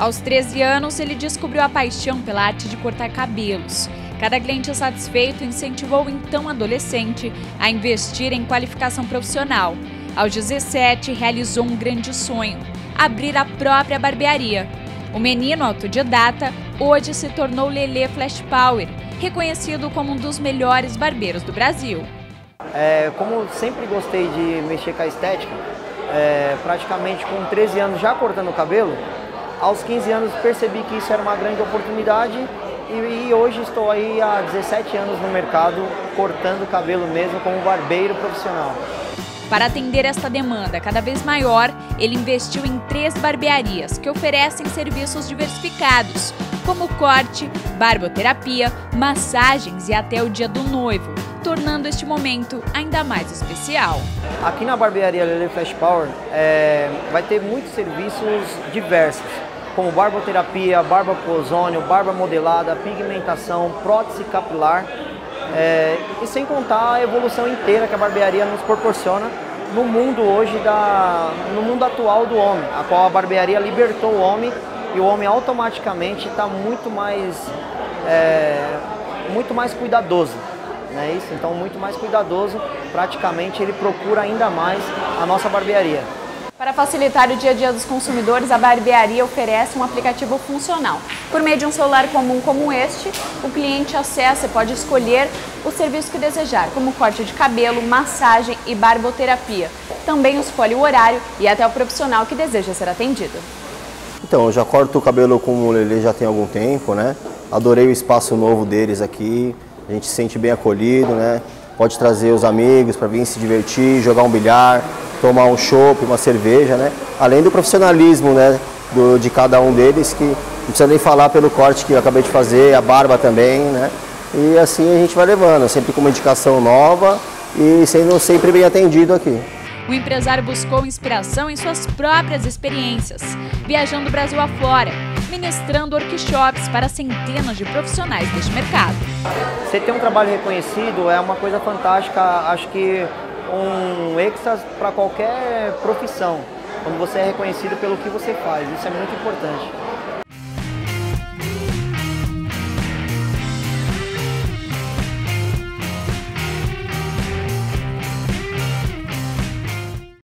Aos 13 anos, ele descobriu a paixão pela arte de cortar cabelos. Cada cliente satisfeito incentivou o então adolescente a investir em qualificação profissional. Aos 17, realizou um grande sonho: abrir a própria barbearia. O menino autodidata hoje se tornou Lelê Flash Power, reconhecido como um dos melhores barbeiros do Brasil. Como sempre gostei de mexer com a estética, praticamente com 13 anos já cortando o cabelo, aos 15 anos percebi que isso era uma grande oportunidade e hoje estou aí há 17 anos no mercado cortando o cabelo mesmo como barbeiro profissional. Para atender esta demanda cada vez maior, ele investiu em 3 barbearias que oferecem serviços diversificados, como corte, barboterapia, massagens e até o dia do noivo, tornando este momento ainda mais especial. Aqui na barbearia Lelê Flash Power vai ter muitos serviços diversos, como barboterapia, barba com ozônio, barba modelada, pigmentação, prótese capilar, e sem contar a evolução inteira que a barbearia nos proporciona no mundo hoje, no mundo atual do homem, a qual a barbearia libertou o homem e o homem automaticamente está muito mais cuidadoso. Não é isso? Então, muito mais cuidadoso, praticamente ele procura ainda mais a nossa barbearia. Para facilitar o dia a dia dos consumidores, a barbearia oferece um aplicativo funcional. Por meio de um celular comum como este, o cliente acessa e pode escolher o serviço que desejar, como corte de cabelo, massagem e barboterapia. Também escolhe o horário e até o profissional que deseja ser atendido. Então, eu já corto o cabelo com o Lelê já tem algum tempo, né? Adorei o espaço novo deles aqui, a gente se sente bem acolhido, né? Pode trazer os amigos para vir se divertir, jogar um bilhar, tomar um chopp, uma cerveja, né? Além do profissionalismo, né, de cada um deles, que não precisa nem falar pelo corte que eu acabei de fazer, a barba também, né? E assim a gente vai levando, sempre com uma indicação nova e sendo sempre bem atendido aqui. O empresário buscou inspiração em suas próprias experiências, viajando o Brasil afora, ministrando workshops para centenas de profissionais deste mercado. Você ter um trabalho reconhecido é uma coisa fantástica, acho que um extra para qualquer profissão, quando você é reconhecido pelo que você faz, isso é muito importante.